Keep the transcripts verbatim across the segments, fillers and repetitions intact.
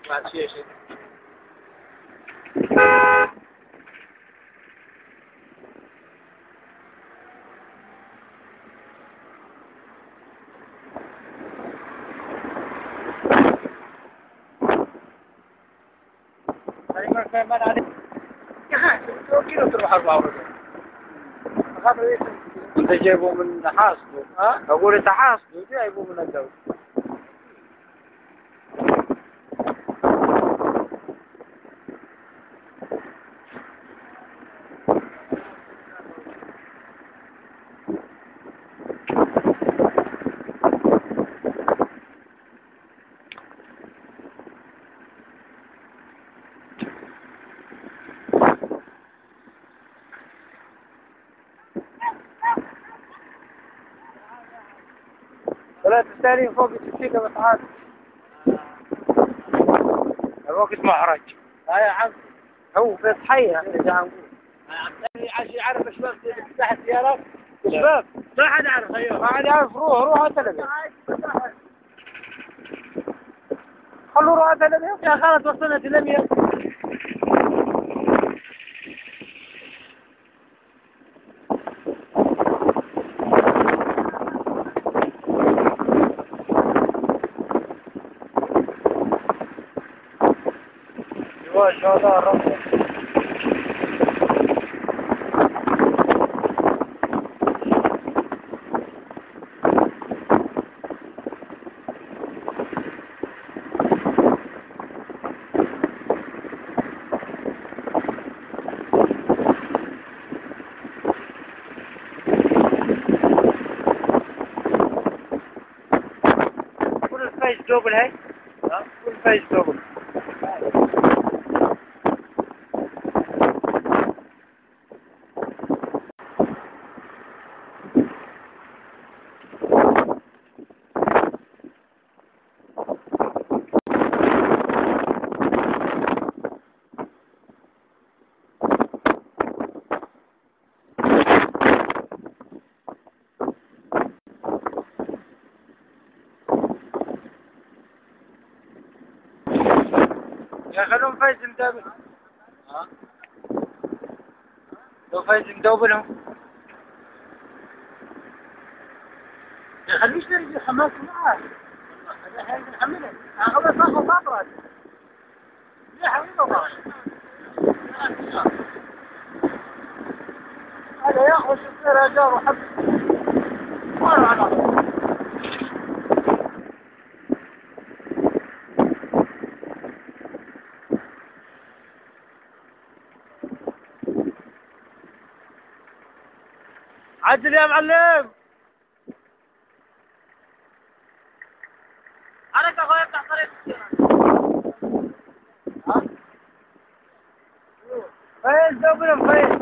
بعد شيء شيء ما ما عليك كيلو تروح أربعة وربع هذا أنت جايبه من حاصله ها أقول أنت حاصله جايبه من الدولة ثلاثة الثاني فوق السكة بتعاد الوقت محرج ها يا عم هو في ضحية يا عم عشان يعرف الشباب تحت سيارات الشباب ما حد يعرف ايوه ما حد يعرف روح روح انت لبيا خلوا روح انت لبيا يا خالد وصلنا لبيا ما شاء الله الرقة كل الفايز دوبل هاي كل الفايز دوبل يا خلوهم فايز مدابل ها لو فايز مدوبلهم يا خلوش نرجع حماس معاه هذا هاي نحمله أخذ صاحب صابرات يا حبيبي الله هذا ياخذ السير أجار وحب مرة على عدل يا معلم حركة اخويا افتح طريق ها فايز دوبلهم فايز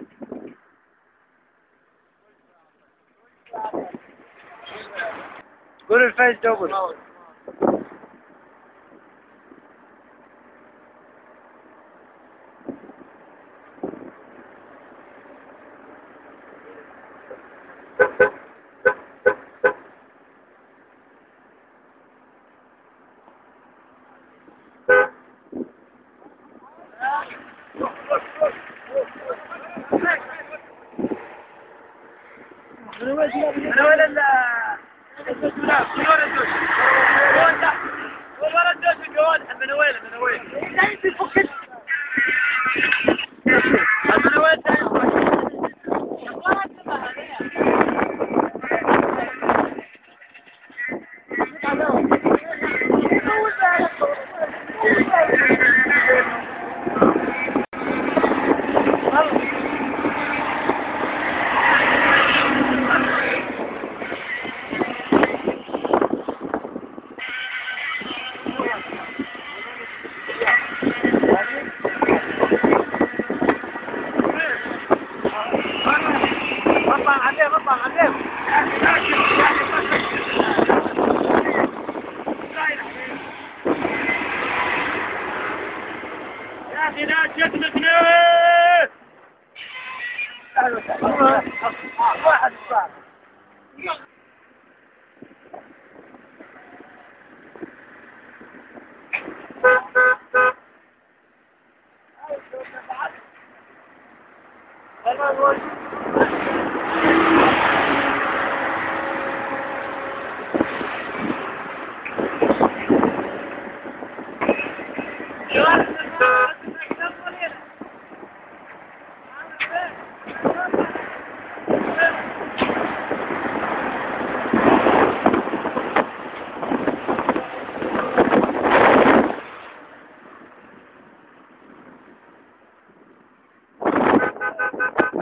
قول الفايز دوبل من وين ال من وين الدوش؟ وين تحت؟ وين ورا الدوش الجواد من وين من وين؟ لا في فكت من وين تحت؟ واحد صار تمام.